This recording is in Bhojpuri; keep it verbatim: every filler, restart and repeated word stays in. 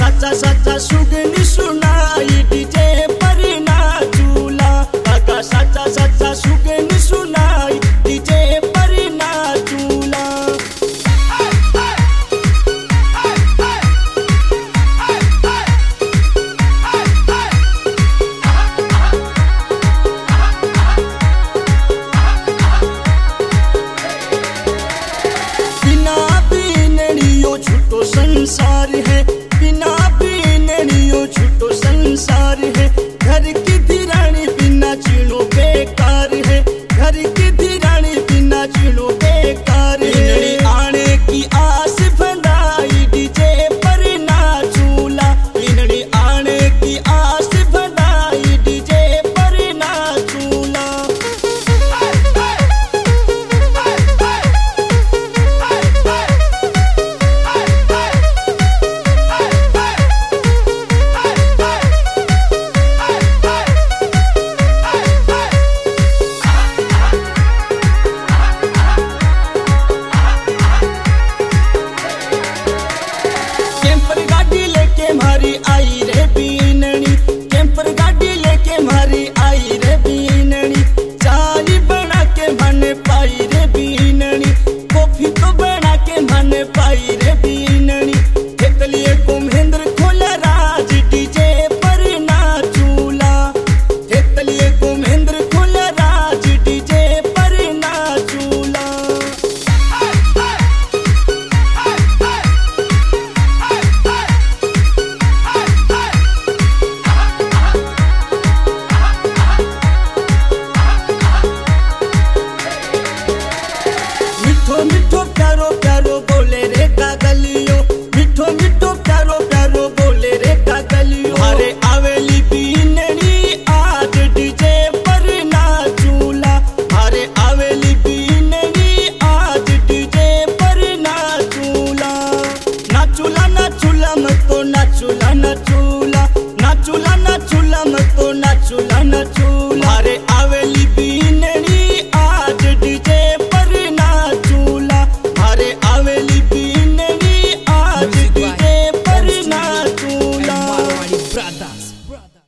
साचा साचा सुगनी सुनाई डीजे पर नाचूला। आगा साचा साचा सुगनी सुनाई डीजे पर नाचूला। छूटो संसार है, बिना बीनड़ियों छूटो संसार है। घर की धीरानी बिना चीनो बेकार है, घर की धीरानी बिना चीनो बेकार है। आने की आस बंधाई डीजे पर नाचूला। बिनड़ी आने की आस बंधाई डीजे पर नाचूला। मारी आई रे बीननी, कैंपर गाड़ी लेके मारी आई रे बीननी। चाली बना के मन पाई रे बीननी, कॉफी तो बना के मन पाई रे बीननी। तेतलिए को महेंद्र खोला राज डीजे पर नाचूला। तेतलिए को महेंद्र खोला राज डीजे पर नाचूला। मिठो मिठो प्यारो प्यारो बोले रे कागलियो, मिठो मिठो प्यारो प्यारो बोले रे कागलियो। अरे आवेली बीनड़ी आज डीजे पर नाचूला। अरे आवेली बीनड़ी आज डीजे पर नाचूला। नाचूला नाचूला मतो नाचूला नाचूला, नाचूला नाचूला मतो नाचूला नाचूला। अरे आवेली बीनड़ी आज डीजे पर नाचूला। अरे आवेली बीनड़ी आज डीजे पर नाचूला। Brothers, brothers.